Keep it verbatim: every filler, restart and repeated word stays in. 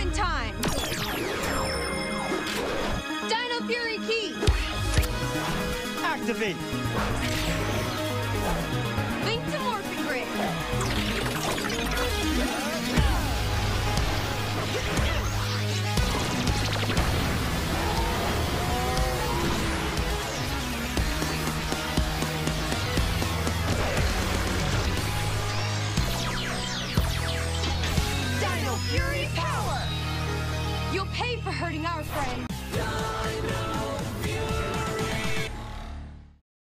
in time. Dino Fury Key. Activate. Link to Morphin Grid. Dino Fury Power. You'll pay for hurting our friend. Dino.